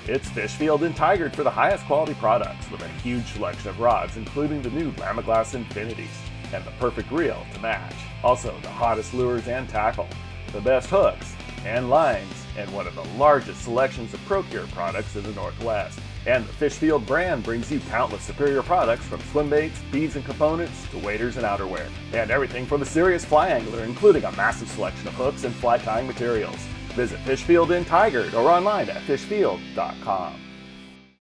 It's Fishfield and Tigard for the highest quality products with a huge selection of rods, including the new Lamiglas Infinities and the perfect reel to match. Also, the hottest lures and tackle, the best hooks and lines, and one of the largest selections of Procure products in the Northwest. And the Fishfield brand brings you countless superior products from swim baits, beads and components, to waders and outerwear. And everything for the serious fly angler, including a massive selection of hooks and fly tying materials. Visit Fishfield in Tigard or online at fishfield.com.